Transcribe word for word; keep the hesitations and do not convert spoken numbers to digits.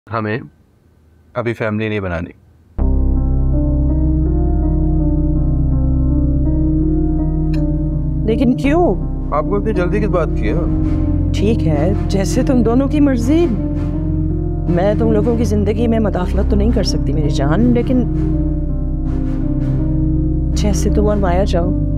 हमें अभी फैमिली नहीं बनानी। लेकिन क्यों? आपको इतनी जल्दी किस बात की है? ठीक है, जैसे तुम दोनों की मर्जी। मैं तुम लोगों की जिंदगी में मदाखलत तो नहीं कर सकती मेरी जान, लेकिन जैसे तुम और माया चाहो।